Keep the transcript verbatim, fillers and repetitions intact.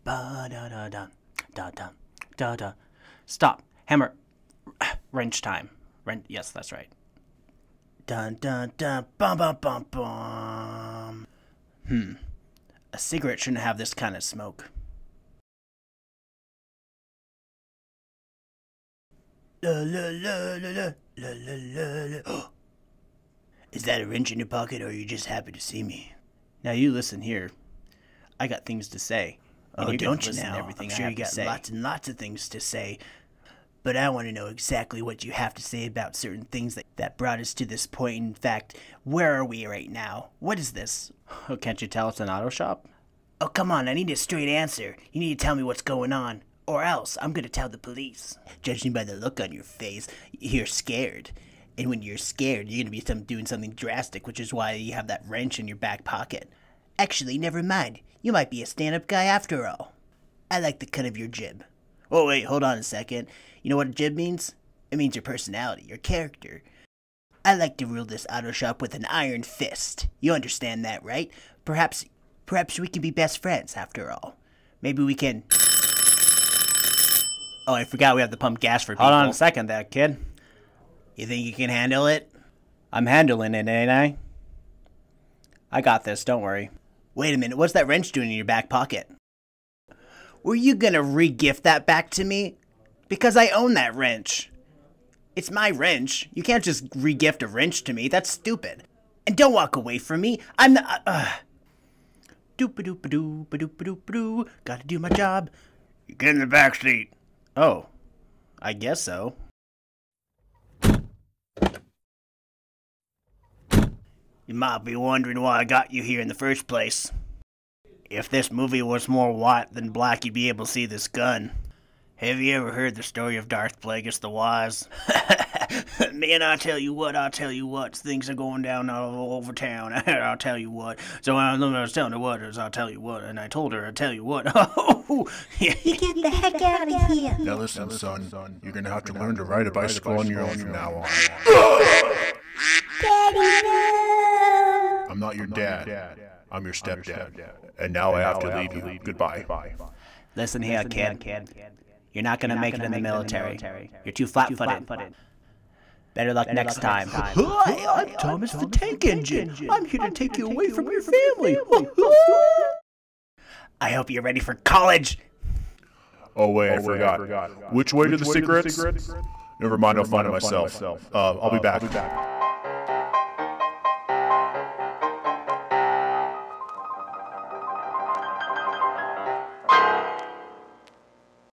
Ba da da da da da da da. Stop. Hammer. Wrench time. Wrench. Yes, that's right. Dun dun dun. Bum bum bum bum. Hmm. A cigarette shouldn't have this kind of smoke. La la la la la la la la la. Is that a wrench in your pocket, or are you just happy to see me? Now you listen here. I got things to say. Oh, don't you now? I'm sure you got lots and lots of things to say. But I want to know exactly what you have to say about certain things that, that brought us to this point. In fact, where are we right now? What is this? Oh, can't you tell it's an auto shop? Oh, come on, I need a straight answer. You need to tell me what's going on. Or else, I'm going to tell the police. Judging by the look on your face, you're scared. And when you're scared, you're going to be some, doing something drastic, which is why you have that wrench in your back pocket. Actually, never mind. You might be a stand-up guy after all. I like the cut of your jib. Oh, wait, hold on a second. You know what a jib means? It means your personality, your character. I like to rule this auto shop with an iron fist. You understand that, right? Perhaps, perhaps we can be best friends after all. Maybe we can... Oh, I forgot we have to pump gas for people. Hold on a second there, kid. You think you can handle it? I'm handling it, ain't I? I got this, don't worry. Wait a minute, what's that wrench doing in your back pocket? Were you gonna re-gift that back to me? Because I own that wrench. It's my wrench. You can't just re-gift a wrench to me. That's stupid. And don't walk away from me. I'm the... Uh, Doop-a-doop-a-doo, ba-doop-a-doop-a-doo. Gotta do my job. You get in the back seat. Oh, I guess so. You might be wondering why I got you here in the first place. If this movie was more white than black, you'd be able to see this gun. Have you ever heard the story of Darth Plagueis the Wise? Man, I tell you what, I tell you what, things are going down all over town. I'll tell you what. So I was telling her what, I'll tell you what, and I told her I'll tell you what. You get the heck out of here. Now listen, son, son, you're gonna have to learn to ride a bicycle on your own from now on. Daddy, no! I'm not your dad. I'm your stepdad. And now I have to leave you. Goodbye. Listen here, kid. You're not gonna make it in the military. You're too flat-footed. Better luck next time. Hi, I'm Thomas the Tank Engine. I'm here to take you away from your family. I hope you're ready for college. Oh wait, I forgot. Which way to the cigarettes? Never mind, I'll find it myself. Uh, I'll be back.